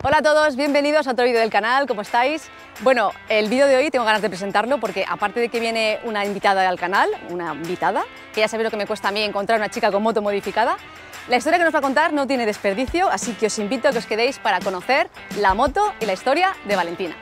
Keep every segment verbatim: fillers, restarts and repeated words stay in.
Hola a todos, bienvenidos a otro vídeo del canal, ¿cómo estáis? Bueno, el vídeo de hoy tengo ganas de presentarlo porque aparte de que viene una invitada al canal, una invitada, que ya sabéis lo que me cuesta a mí encontrar una chica con moto modificada, la historia que nos va a contar no tiene desperdicio, así que os invito a que os quedéis para conocer la moto y la historia de Valentina.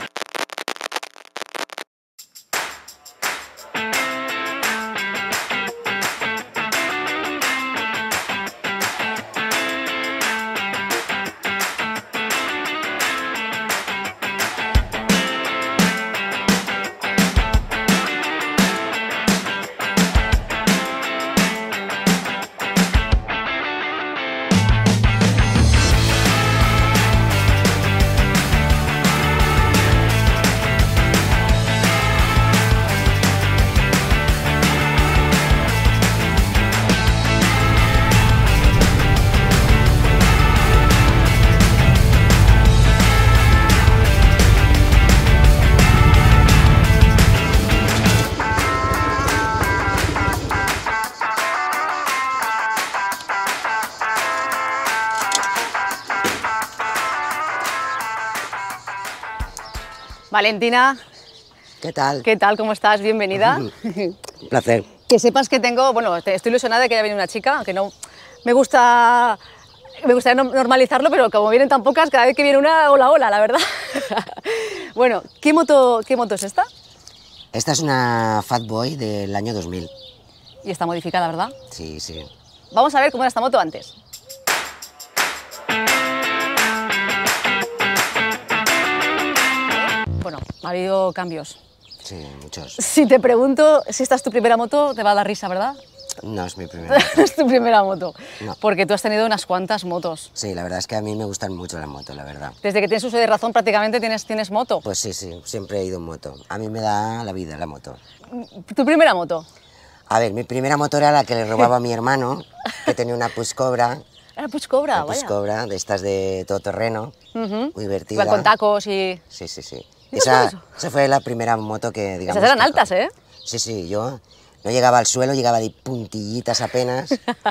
Valentina, ¿qué tal? ¿Qué tal? ¿Cómo estás? Bienvenida. Un placer. Que sepas que tengo, bueno, estoy ilusionada de que haya venido una chica, aunque no me gusta, me gustaría normalizarlo, pero como vienen tan pocas, cada vez que viene una, hola, hola, la verdad. Bueno, ¿qué moto, ¿qué moto es esta? Esta es una Fatboy del año dos mil. Y está modificada, ¿verdad? Sí, sí. Vamos a ver cómo era esta moto antes. Bueno, ha habido cambios. Sí, muchos. Si te pregunto si esta es tu primera moto, te va a dar risa, ¿verdad? No es mi primera moto. Es tu primera moto. No. Porque tú has tenido unas cuantas motos. Sí, la verdad es que a mí me gustan mucho las motos, la verdad. Desde que tienes uso de razón prácticamente tienes, tienes moto. Pues sí, sí, siempre he ido en moto. A mí me da la vida la moto. ¿Tu primera moto? A ver, mi primera moto era la que le robaba a mi hermano, que tenía una Puig Cobra. Era Puig Cobra, Una Puig vaya. Cobra, de estas de todoterreno, Uh-huh. muy divertida. Iba con tacos y... Sí, sí, sí. ¿Y Esa, eso? esa fue la primera moto que, digamos... Esas eran que- altas, ¿eh? Sí, sí, yo no llegaba al suelo, llegaba de puntillitas apenas.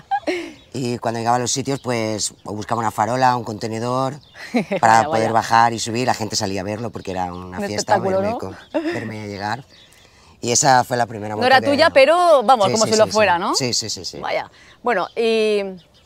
Y cuando llegaba a los sitios, pues o buscaba una farola, un contenedor, para Vaya, poder vaya. bajar y subir. La gente salía a verlo porque era una Un fiesta espectáculo, verme, ¿no? con- verme llegar. Y esa fue la primera moto. No era que- tuya, pero vamos, Sí, como sí, si lo sí, fuera, sí. ¿no? Sí, sí, sí, sí. Vaya. Bueno, y...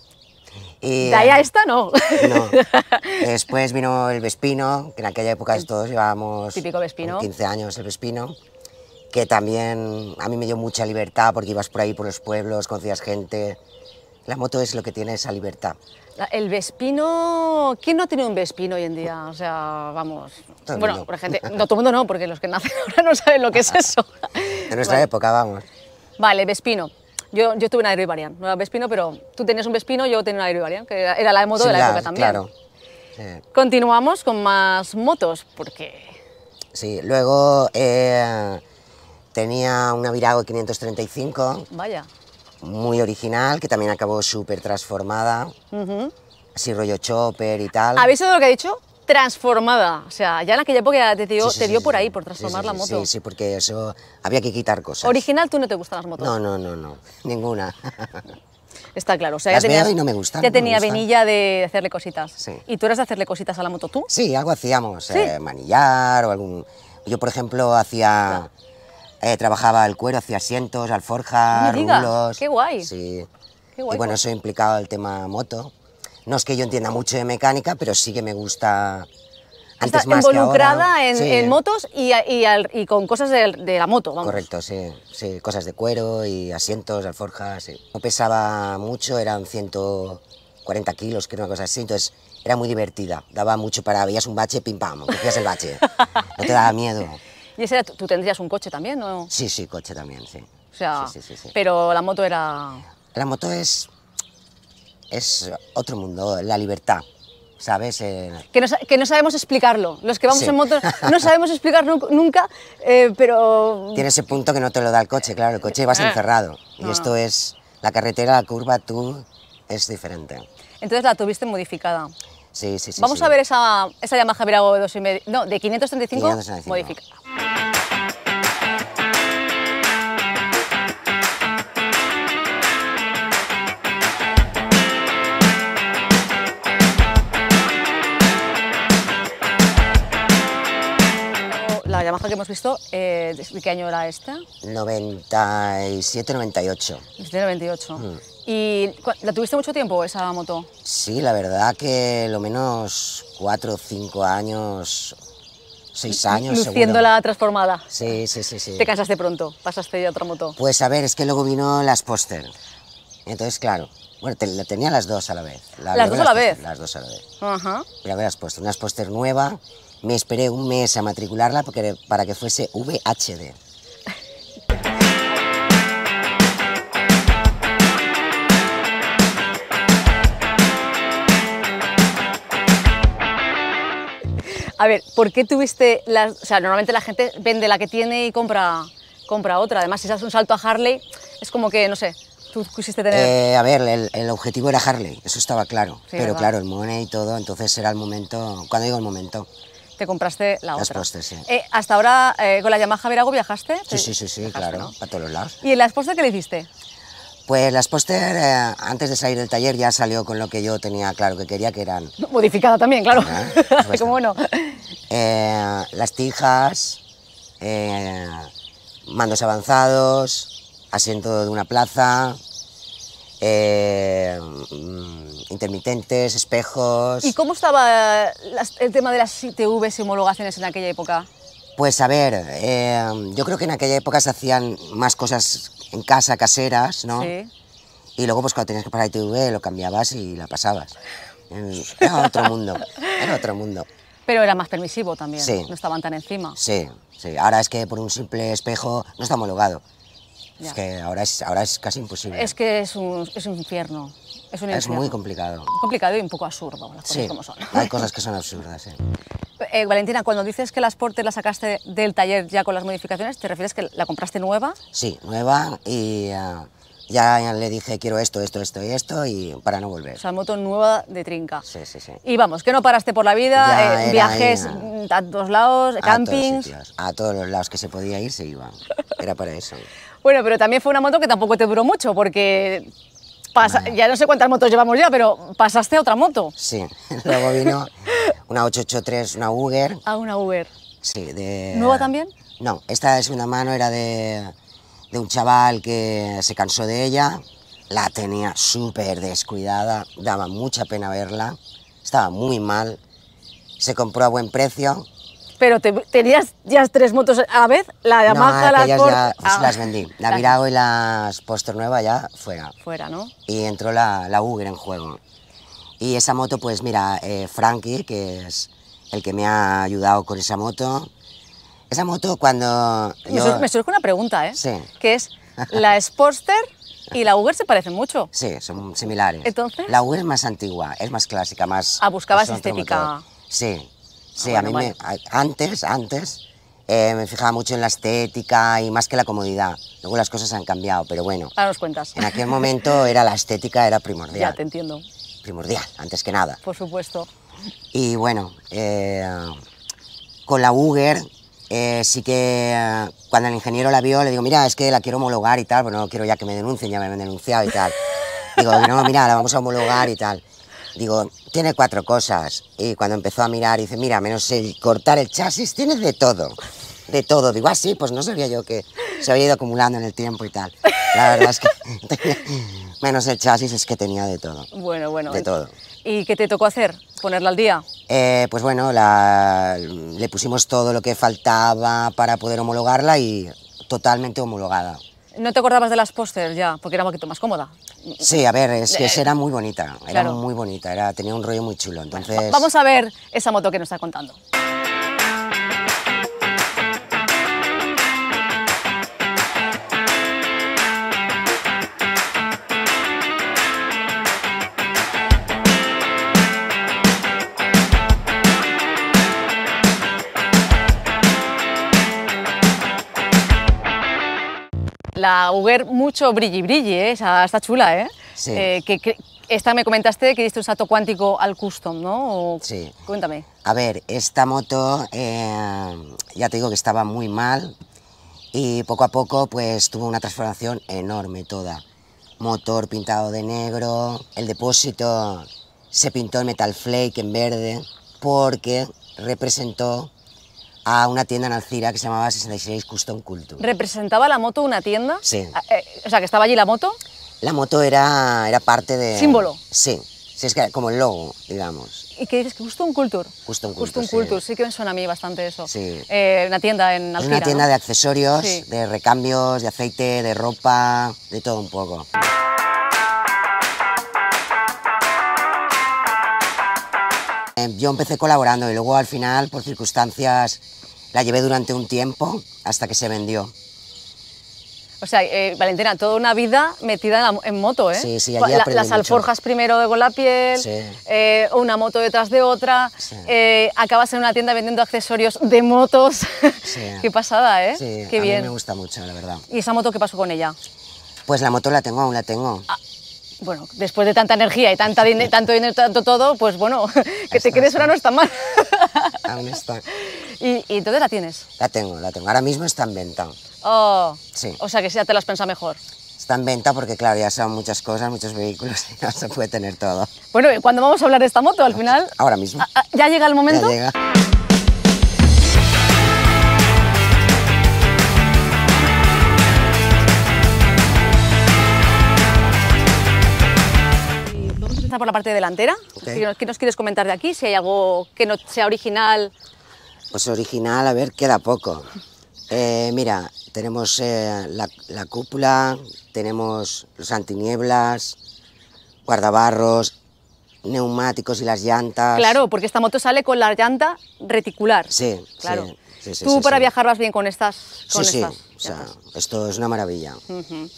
Y, De ahí a esta, no. No. Después vino el Vespino, que en aquella época todos llevábamos Típico Vespino. con quince años el Vespino, que también a mí me dio mucha libertad porque ibas por ahí por los pueblos, conocías gente. La moto es lo que tiene esa libertad. La- El Vespino... ¿Quién no ha tenido un Vespino hoy en día? O sea, vamos... Todo el bueno, mundo. por gente... No, todo el mundo no, porque los que nacen ahora no saben lo que es eso. De nuestra Vale. época, vamos. Vale, Vespino. Yo, yo tuve un Aero Variant, no era Vespino, pero tú tenías un Vespino, yo tenía un Aero Variant, que era, era la moto de la Similar, época también. Claro. Sí. Continuamos con más motos, porque... Sí, luego eh, tenía una Virago quinientos treinta y cinco, Vaya. muy original, que también acabó súper transformada, Ujú. así rollo chopper y tal. ¿Habéis oído lo que he dicho? Transformada. O sea, ya en aquella época ya te dio, Sí, sí, te sí, dio sí, por sí. ahí, por Sí, transformar sí, la sí, moto. Sí, sí, porque eso había que quitar cosas. Original, tú no te gustan las motos. No, no, no, no, ninguna. Está claro. O sea, Las ya veo tenías, y no me gustan, ya no me tenía gustan. venilla de hacerle cositas. Sí. ¿Y tú eras de hacerle cositas a la moto tú? Sí, algo hacíamos, Sí. eh, manillar o algún... Yo, por ejemplo, hacía... eh, trabajaba el cuero, hacía asientos, alforjas, No me digas, rulos... qué guay. Sí. Qué guay, Y bueno, pues. eso implicaba el tema moto. No es que yo entienda mucho de mecánica, pero sí que me gusta... Antes Está más que involucrada ahora. en, Sí. en motos y, y al- y con cosas de, de la moto, vamos. Correcto, sí, sí, cosas de cuero y asientos, alforjas, sí. No pesaba mucho, eran ciento cuarenta kilos, que era una cosa así, entonces era muy divertida, daba mucho para, veías un bache, pim pam, cogías el bache, no te daba miedo. Y ese era, tú tú tendrías un coche también, ¿no? Sí, sí, coche también, sí. O sea, Sí, sí, sí, sí. pero la moto era... La moto es, es otro mundo, la libertad, ¿sabes? Eh, Que no, sa- que no sabemos explicarlo. Los que vamos Sí. en moto no sabemos explicar nu- nunca, eh, pero... tiene ese punto que no te lo da el coche, claro, el coche vas Ah. encerrado, y No, esto no. es, la carretera, la curva, tú, es diferente. Entonces la tuviste modificada. Sí, sí, sí. Vamos sí. a ver esa, esa Yamaha Virago de dos y medio, no, de quinientos treinta y cinco, quinientos treinta y cinco. modificada. Yamaha que hemos visto, eh, ¿de qué año era esta? noventa y siete, noventa y ocho. Desde noventa y ocho. Mm. ¿Y la tuviste mucho tiempo esa moto? Sí, la verdad que lo menos cuatro o cinco años, seis años Luciéndola seguro. transformada. Sí, sí, sí, sí. ¿Te cansaste pronto? ¿Pasaste a otra moto? Pues a ver, es que luego vino la Sposter. Entonces, claro, bueno, te, la tenía las dos a la vez. La ¿Las dos a la vez? Las dos a la vez. Ajá. Pero a ver, has puesto una Sposter nueva, me esperé un mes a matricularla porque, para que fuese V H D. A ver, ¿por qué tuviste las...? O sea, normalmente la gente vende la que tiene y compra, compra otra. Además, si haces un salto a Harley, es como que, no sé, tú quisiste tener... Eh, a ver, el, el objetivo era Harley, eso estaba claro. Sí, pero ¿verdad? claro, el money y todo, entonces era el momento, cuando digo el momento, Te compraste la las otra. Sposter, sí. Eh, ¿Hasta ahora eh, con la Yamaha Virago viajaste? Sí, sí, sí, sí, Viajaste, claro, ¿no? para todos los lados. ¿Y en la Sposter qué le hiciste? Pues la Sposter, eh, antes de salir del taller, ya salió con lo que yo tenía claro que quería, que eran Modificada también, claro. Ah, por supuesto. ¿Cómo no? eh, las tijas, eh, mandos avanzados, asiento de una plaza, eh, mm, intermitentes, espejos... ¿Y cómo estaba las- el tema de las I T Vs y homologaciones en aquella época? Pues a ver, eh, yo creo que en aquella época se hacían más cosas en casa, caseras, ¿no? Sí. Y luego pues cuando tenías que parar I T V lo cambiabas y la pasabas. Eh, Era otro mundo, era otro mundo. Pero era más permisivo también, Sí. no estaban tan encima. Sí, sí. Ahora es que por un simple espejo no está homologado. Ya. Es que ahora es, ahora es casi imposible. Es que es un, es un infierno. Es un Es infierno. muy complicado. complicado y un poco absurdo, las cosas Sí, como son. hay cosas que son absurdas, sí. Eh, Valentina, cuando dices que la Sporter la sacaste del taller ya con las modificaciones, ¿te refieres que la compraste nueva? Sí, nueva y ah, ya le dije quiero esto, esto, esto y esto y para no volver. O sea, moto nueva de trinca. Sí, sí, sí. Y vamos, que no paraste por la vida, Ya eh, era viajes ahí, mm, a todos lados, A todos campings. sitios, a todos los lados que se podía ir se iba. Era para eso. Bueno, pero también fue una moto que tampoco te duró mucho, porque pasa- ya no sé cuántas motos llevamos ya, pero pasaste a otra moto, Sí, luego vino una ocho ocho tres, una Uger. a una Uber. Sí, de... ¿Nueva también? No, esta de segunda mano era de, de un chaval que se cansó de ella, la tenía súper descuidada, daba mucha pena verla, estaba muy mal, se compró a buen precio. Pero te- tenías ya tres motos a la vez, la Yamaha, no, la aquellas Sport... ya pues, Ah, las vendí, la las- Virago y la Sposter nueva ya fuera, Fuera, ¿no? y entró la, la Uger en juego. Y esa moto, pues mira, eh, Frankie, que es el que me ha ayudado con esa moto, esa moto cuando Me, yo... sur- me surge una pregunta, ¿eh? Sí. Que es, ¿la Sportster y la Uber se parecen mucho? Sí, son similares. ¿Entonces? La U es más antigua, es más clásica, más... Ah, buscabas es otro estética. motor. Sí, sí, Ah, a mí bueno, me... a- Antes, antes, eh, me fijaba mucho en la estética y más que la comodidad. Luego las cosas han cambiado, pero bueno, Ahora nos cuentas. en aquel momento era la estética, era Ya, primordial. te entiendo, Primordial, antes que nada. por supuesto. Y bueno, eh, con la Uger eh, sí que eh, cuando el ingeniero la vio le digo, mira, es que la quiero homologar y tal, pero no quiero ya que me denuncien, ya me han denunciado y tal. Digo, no, mira, la vamos a homologar y tal. Digo, tiene cuatro cosas. Y cuando empezó a mirar, dice, mira, menos el cortar el chasis, tienes de todo. De todo. Digo, ah, sí, pues no sabía yo que se había ido acumulando en el tiempo y tal. La verdad es que tenía- menos el chasis es que tenía de todo. Bueno, bueno. De todo. ¿Y qué te tocó hacer? ¿Ponerla al día? Eh, pues bueno, la- le pusimos todo lo que faltaba para poder homologarla y totalmente homologada. ¿No te acordabas de las pósters ya? Porque era un poquito más cómoda. Sí, a ver, es que esa era muy bonita, era Claro. muy bonita, era, tenía un rollo muy chulo, entonces... Va- Vamos a ver esa moto que nos está contando. La Uber mucho brilli brilli, ¿eh? Esa- está chula, ¿eh? Sí. Eh, que, que- esta me comentaste que diste un salto cuántico al custom, ¿no? O- Sí. Cuéntame. A ver, esta moto, eh, ya te digo que estaba muy mal y poco a poco pues tuvo una transformación enorme toda. Motor pintado de negro, el depósito se pintó en metal flake en verde porque representó a una tienda en Alcira que se llamaba sesenta y seis Custom Culture. ¿Representaba la moto una tienda? Sí. Eh, o sea, que estaba allí la moto. La moto era, era parte de... ¿Símbolo? Sí, sí, es que como el logo, digamos. ¿Y qué dices? ¿Custom Culture? Custom Culture, Custom sí. Culture, sí que me suena a mí bastante eso. Sí. Eh, una tienda en Es Alcira, una tienda ¿no? de accesorios, Sí. de recambios, de aceite, de ropa, de todo un poco. Eh, Yo empecé colaborando y luego al final, por circunstancias, la llevé durante un tiempo hasta que se vendió. O sea, eh, Valentina, toda una vida metida en, la- en moto, ¿eh? Sí, sí, allí La- aprendí Las mucho. alforjas primero con la piel, Sí. eh, una moto detrás de otra, Sí. eh, acabas en una tienda vendiendo accesorios de motos. Sí. Qué pasada, ¿eh? Sí, Qué a bien. mí me gusta mucho, la verdad. ¿Y esa moto qué pasó con ella? Pues la moto la tengo, aún la tengo. Bueno, después de tanta energía y tanta dine- tanto dinero, tanto todo, pues bueno, que te Está, quedes sí. ahora no está mal. Aún está. y, y entonces la tienes. La tengo, la tengo. Ahora mismo está en venta. Oh, Sí. O sea que sí, ya te las pensado mejor. Está en venta porque, claro, ya son muchas cosas, muchos vehículos y no se puede tener todo. Bueno, ¿y cuándo vamos a hablar de esta moto al final? Ahora mismo. Ah, ah, ¿Ya llega el momento? Ya llega. Vamos a empezar por la parte delantera. Ok. ¿Qué nos, qué nos quieres comentar de aquí? Si hay algo que no sea original. Pues original, a ver, queda poco. Eh, mira, tenemos eh, la, la cúpula, tenemos los antinieblas, guardabarros, neumáticos y las llantas. Claro, porque esta moto sale con la llanta reticular. Sí, Claro. sí, sí, sí, Tú sí, para sí. viajar vas bien con estas. Con Sí, sí, estas o sea, llantas. esto es una maravilla. Ujú. Una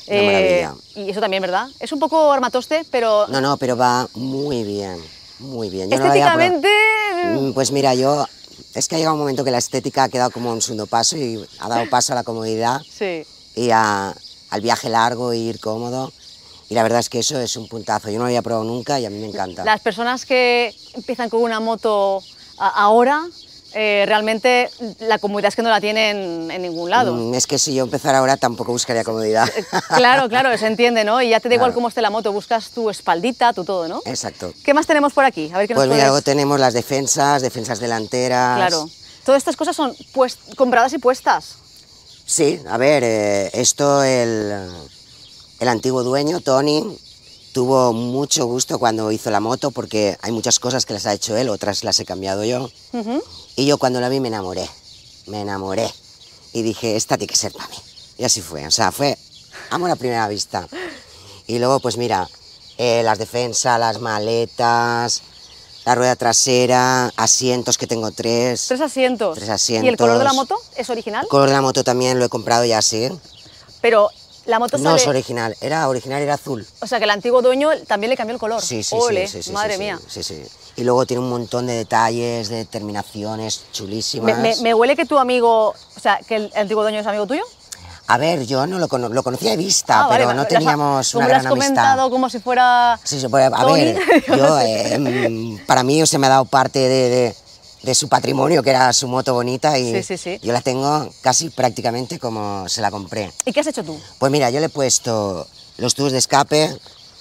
Eh, maravilla. y eso también, ¿verdad? Es un poco armatoste, pero No, no, pero va muy bien, muy bien. Yo no la había probado. estéticamente. Mm, Pues mira, yo, es que ha llegado un momento que la estética ha quedado como un segundo paso y ha dado paso a la comodidad Sí. y a- al viaje largo e ir cómodo. Y la verdad es que eso es un puntazo. Yo no lo había probado nunca y a mí me encanta. Las personas que empiezan con una moto a- ahora, eh, realmente la comodidad es que no la tienen en ningún lado. Mm, Es que si yo empezara ahora tampoco buscaría comodidad. Claro, claro, se entiende, ¿no? Y ya te da igual Claro. cómo esté la moto, buscas tu espaldita, tu todo, ¿no? Exacto. ¿Qué más tenemos por aquí? A ver qué nos Pues mira, puedes- luego tenemos las defensas, defensas delanteras. Claro. Todas estas cosas son pues, compradas y puestas. Sí, a ver, eh, esto el, el antiguo dueño, Tony, tuvo mucho gusto cuando hizo la moto porque hay muchas cosas que las ha hecho él, otras las he cambiado yo. Ujú. Y yo cuando la vi me enamoré, me enamoré. Y dije, esta tiene que ser para mí. Y así fue, o sea, fue amor a primera vista. Y luego, pues mira, eh, las defensas, las maletas, la rueda trasera, asientos que tengo tres. Tres asientos. Tres asientos. ¿Y el color de la moto es original? El color de la moto también lo he comprado ya así. Pero la moto No sale... es original, era original, era azul. O sea, que el antiguo dueño también le cambió el color. Sí, sí, Ole, sí, sí, sí, madre sí, mía. Sí, sí. Y luego tiene un montón de detalles, de terminaciones Me, chulísimas. me- me huele que tu amigo, o sea, que el antiguo dueño es amigo tuyo. A ver, yo no lo, cono- lo conocía de vista, Ah, vale, pero vale. no Lo has- teníamos como una lo has gran amistad. comentado como si fuera... Sí, sí, pues, a Tony. ver, yo, eh, mm, para mí se me ha dado parte de, de- de su patrimonio, que era su moto bonita, y Sí, sí, sí. yo la tengo casi prácticamente como se la compré. ¿Y qué has hecho tú? Pues mira, yo le he puesto los tubos de escape,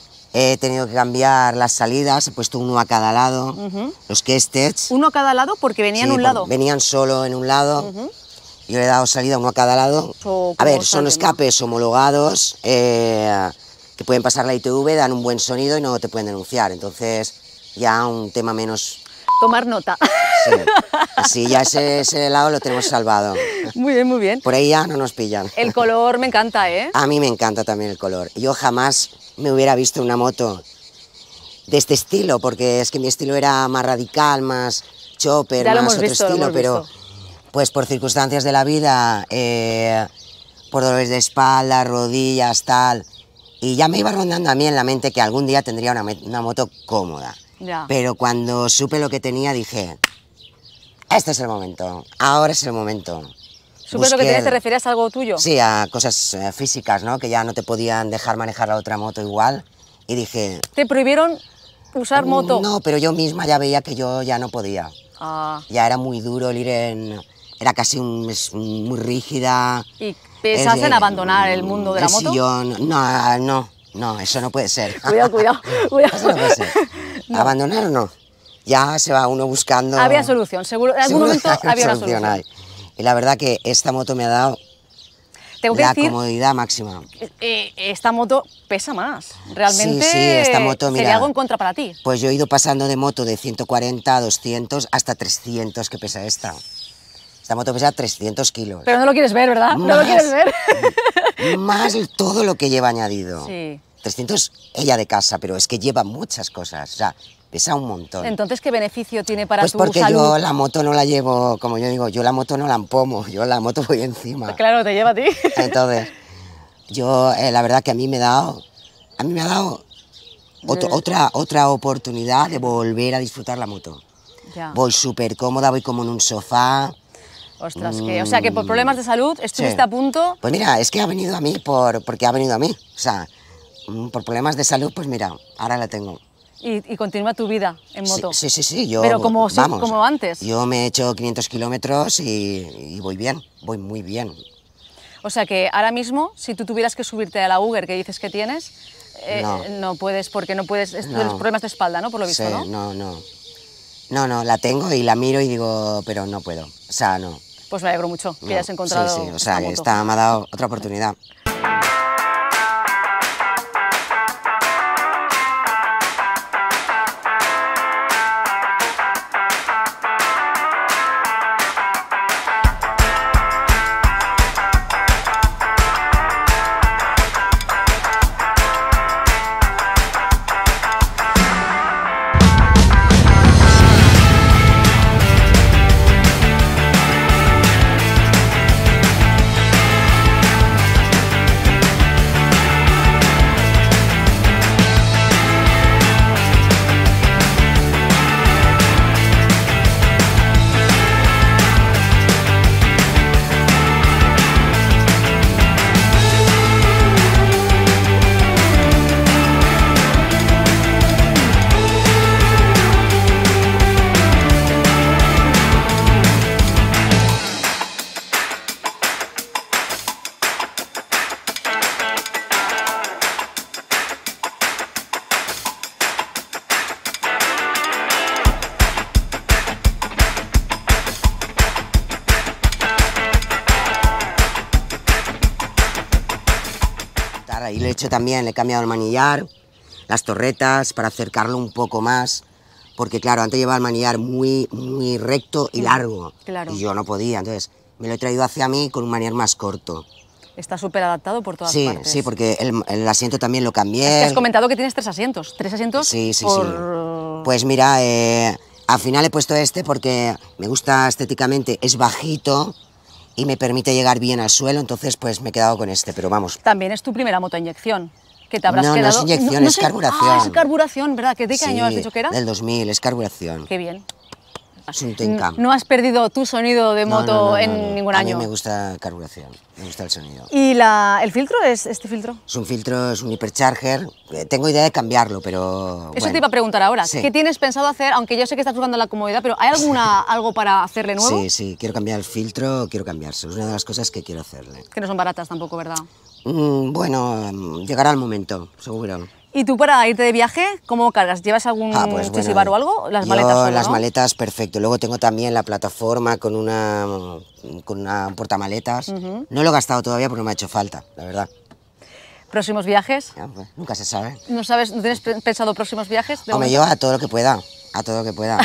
he tenido que cambiar las salidas, he puesto uno a cada lado, Ujú. los Kestets. Uno a cada lado porque venía en Sí, un por- lado. Venían solo en un lado. Yo le he dado salida uno a cada lado. O A como ver, son salga, escapes homologados eh, que pueden pasar la I T V, dan un buen sonido y no te pueden denunciar. Entonces, ya un tema menos. Tomar nota. Sí, así ya ese, ese lado lo tenemos salvado. Muy bien, muy bien. Por ahí ya no nos pillan. El color me encanta, ¿eh? A mí me encanta también el color. Yo jamás me hubiera visto una moto de este estilo, porque es que mi estilo era más radical, más chopper, Ya lo más hemos otro visto, lo estilo, hemos pero visto. pues por circunstancias de la vida, eh, por dolores de espalda, rodillas, tal, y ya me iba rondando a mí en la mente que algún día tendría una, me- una moto cómoda. Ya. Pero cuando supe lo que tenía dije, este es el momento, ahora es el momento. Supongo lo que Busqué- te, te refieres a algo tuyo. Sí, a cosas eh, físicas, ¿no? Que ya no te podían dejar manejar la otra moto igual. Y dije... Te prohibieron usar moto. No, pero yo misma ya veía que yo ya no podía. Ah, Ya era muy duro el ir en... Era casi un- es muy rígida. ¿y pensás Es, en eh, abandonar el mundo de la el moto? sillón, no, no, no, eso no puede ser. Cuidado, cuidado, cuidado. Eso no puede ser. ¿Abandonar o no? ya se va uno buscando... Había solución, seguro, en algún momento había una solución. Hay. Y la verdad que esta moto me ha dado Tengo que la decir, comodidad máxima. eh, esta moto pesa más, realmente Sí, sí, esta moto, sería mira, algo en contra para ti. Pues yo he ido pasando de moto de ciento cuarenta a doscientos hasta trescientos que pesa esta. Esta moto pesa trescientos kilos. Pero no lo quieres ver, ¿verdad? Más, no lo quieres ver. Más todo lo que lleva añadido. Sí. trescientos ella de casa, pero es que lleva muchas cosas, o sea, pesa un montón. Entonces, ¿qué beneficio tiene para pues tu porque salud? yo la moto no la llevo, como yo digo, yo la moto no la empomo, yo la moto voy encima. Claro, te lleva a ti. Entonces, yo eh, la verdad que a mí me ha dado, a mí me ha dado otro, De- otra, otra oportunidad de volver a disfrutar la moto. Ya. Voy súper cómoda, voy como en un sofá. Ostras, que, o sea, que por problemas de salud estuviste Sí. a punto. Pues mira, es que ha venido a mí por, porque ha venido a mí. O sea, mm, por problemas de salud, pues mira, ahora la tengo. Y, y continúa tu vida en moto. Sí, sí, sí, sí, yo... Pero como, si- vamos, como antes. Yo me he hecho quinientos kilómetros y, y voy bien, voy muy bien. O sea que ahora mismo, si tú tuvieras que subirte a la Uber que dices que tienes, eh, No. no puedes, porque no puedes, es No. tienes problemas de espalda, ¿no? Por lo visto, Sí, ¿no? no, no. No, no, la tengo y la miro y digo, pero no puedo. O sea, no. Pues me alegro mucho que no. hayas encontrado Sí, sí, o esta sea, que moto. esta me ha dado otra oportunidad. Ahí lo he hecho también, le he cambiado el manillar, las torretas, para acercarlo un poco más, porque claro, antes llevaba el manillar muy, muy recto y largo, Claro. y yo no podía, entonces me lo he traído hacia mí con un manillar más corto. Está súper adaptado por todas Sí, partes. sí, porque el, el asiento también lo Es cambié. que has comentado que tienes tres asientos. ¿Tres asientos? Sí, sí, por... sí. Pues mira, eh, al final he puesto este porque me gusta estéticamente, es bajito y me permite llegar bien al suelo, entonces pues me he quedado con este, pero vamos. También es tu primera moto a inyección. Que te habrás No, no quedado... es inyección, es sé- carburación. Ah, es carburación, ¿verdad? ¿Qué, ¿De qué año has Sí, dicho que era? Del dos mil, es carburación. Qué bien. Es un Tencam. No has perdido tu sonido de No, moto no, no, en no, no. ningún A año. mí me gusta carburación, me gusta el sonido. ¿Y la, el filtro es este filtro? Es un filtro, es un hipercharger. eh, Tengo idea de cambiarlo, pero. Eso bueno. te iba a preguntar ahora. Sí. ¿Qué tienes pensado hacer? Aunque yo sé que estás buscando la comodidad, pero ¿hay alguna, algo para hacerle nuevo? Sí, sí, quiero cambiar el filtro, quiero cambiarse. Es una de las cosas que quiero hacerle. Que no son baratas tampoco, ¿verdad? Mm, bueno, mm, llegará el momento, seguro. ¿Y tú para irte de viaje, cómo cargas? ¿Llevas algún Ah, pues bueno, chisibar o algo? Las yo maletas solo, las ¿no? maletas, perfecto. Luego tengo también la plataforma con una, con una portamaletas. No lo he gastado todavía porque no me ha hecho falta, la verdad. ¿Próximos viajes? Ya, pues, nunca se sabe. ¿No sabes, no tienes pe- pensado próximos viajes? de Hombre, momento? yo a todo lo que pueda, a todo lo que pueda,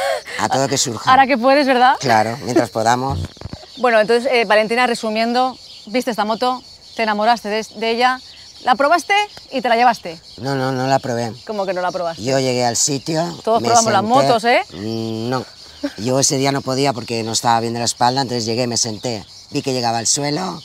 a todo lo que surja. Ahora que puedes, ¿verdad? Claro, mientras podamos. Bueno, entonces, eh, Valentina, resumiendo, viste esta moto, te enamoraste de, de ella, la probaste y te la llevaste. No, no, no la probé. ¿Cómo que no la probaste? Yo llegué al sitio. Todos me probamos las senté- motos, ¿eh? Mm, No. Yo ese día no podía porque no estaba bien de la espalda, entonces llegué, me senté, vi que llegaba al suelo,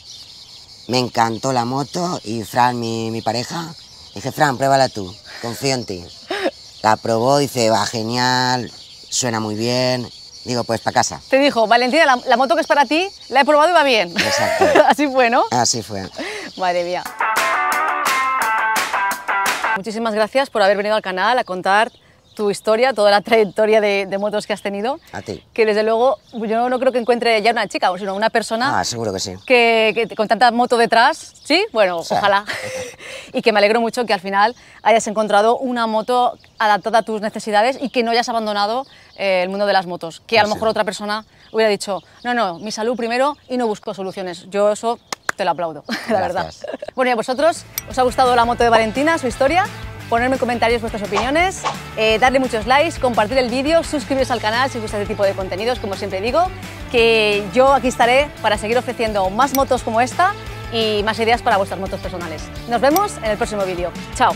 me encantó la moto y Fran, mi, mi pareja, dije, Fran, pruébala tú, confío en ti. La probó, dice, va genial, suena muy bien. Digo, pues para casa. Te dijo, Valentina, la, la moto que es para ti, la he probado y va bien. Exacto. Así fue, ¿no? Así fue. Madre mía. Muchísimas gracias por haber venido al canal a contar tu historia, toda la trayectoria de, de motos que has tenido. A ti. Que desde luego yo no creo que encuentre ya una chica, sino una persona Ah, seguro que sí. que, que con tanta moto detrás, ¿sí? Bueno, Sí. ojalá. Y que me alegro mucho que al final hayas encontrado una moto adaptada a tus necesidades y que no hayas abandonado eh, el mundo de las motos. Que a lo Sí. mejor otra persona hubiera dicho, no, no, mi salud primero y no busco soluciones. Yo eso te lo aplaudo, la verdad. Gracias. Bueno, y a vosotros, ¿os ha gustado la moto de Valentina, su historia? Ponerme en comentarios vuestras opiniones, eh, darle muchos likes, compartir el vídeo, suscribiros al canal si os gusta este tipo de contenidos, como siempre digo, que yo aquí estaré para seguir ofreciendo más motos como esta y más ideas para vuestras motos personales. Nos vemos en el próximo vídeo. Chao.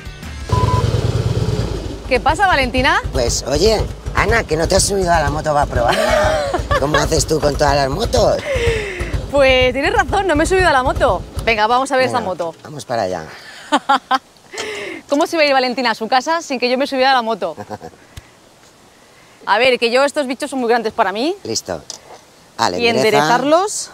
¿Qué pasa, Valentina? Pues oye, Ana, que no te has subido a la moto para probarla. ¿Cómo haces tú con todas las motos? Pues tienes razón, no me he subido a la moto. Venga, vamos a ver Venga, esta moto. Vamos para allá. ¿Cómo se va a ir Valentina a su casa sin que yo me subiera a la moto? A ver, que yo estos bichos son muy grandes para mí. Listo. Vale, Y endereza. enderezarlos.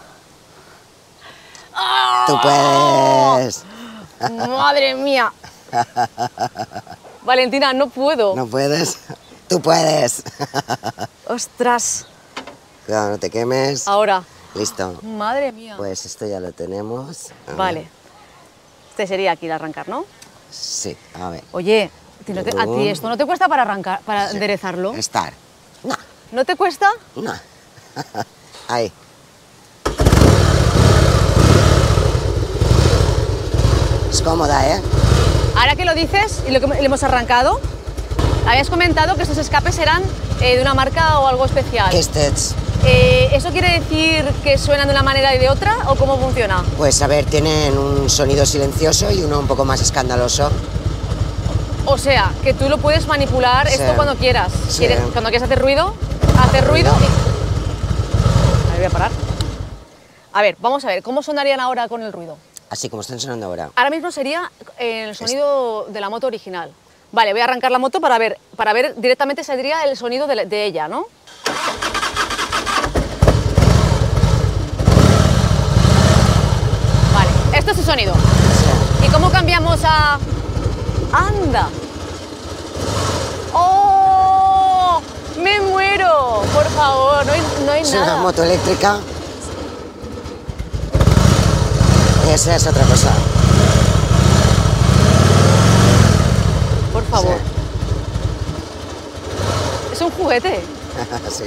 Tú puedes. ¡Madre mía! Valentina, no puedo. ¿No puedes? Tú puedes. ¡Ostras! Cuidado, no te quemes. Ahora. Listo. Madre mía. Pues esto ya lo tenemos. A ver. Vale. Este sería aquí el arrancar, ¿no? Sí, a ver. Oye, ¿ti no te- ¿a ti esto no te cuesta para arrancar, para Sí. enderezarlo? Estar. No, ¿No te cuesta? no. Ahí. Es cómoda, ¿eh? Ahora que lo dices y lo que le hemos arrancado, habías comentado que estos escapes eran eh, de una marca o algo especial. Kesteds. Eh, ¿Eso quiere decir que suenan de una manera y de otra o cómo funciona? Pues a ver, tienen un sonido silencioso y uno un poco más escandaloso. O sea, que tú lo puedes manipular Sí. esto cuando quieras. Sí. ¿Quieres- cuando quieres hacer ruido, hacer ruido y... A ver, voy a parar. A ver, vamos a ver, ¿cómo sonarían ahora con el ruido? Así como están sonando ahora. Ahora mismo sería eh, el sonido de la moto original. Vale, voy a arrancar la moto para ver, para ver directamente saldría el sonido de, la- de ella, ¿no? Vale, esto es su sonido. Sí. ¿Y cómo cambiamos a...? ¡Anda! ¡Oh! ¡Me muero! Por favor, no hay, no hay Es nada. una moto eléctrica. Y esa es otra cosa. Por favor. Es un juguete. Sí.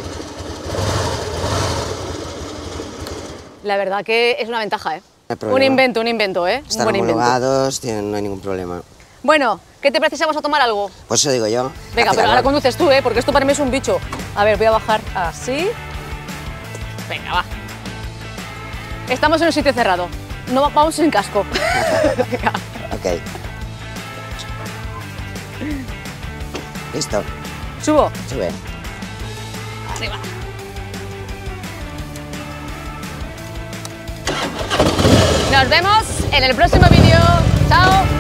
La verdad que es una ventaja, ¿eh? No hay Un problema. invento, un invento, ¿eh? Están un buen invento. homologados, tienen- no hay ningún problema. Bueno, ¿qué te parece si vamos a tomar algo? Pues eso digo yo. Venga, Hace pero ahora calor. conduces tú, ¿eh? Porque esto para mí es un bicho. A ver, voy a bajar así. Venga, va. Estamos en un sitio cerrado. No va- vamos sin casco. Venga. Ok. Listo, Subo. sube. Arriba. Nos vemos en el próximo vídeo. Chao.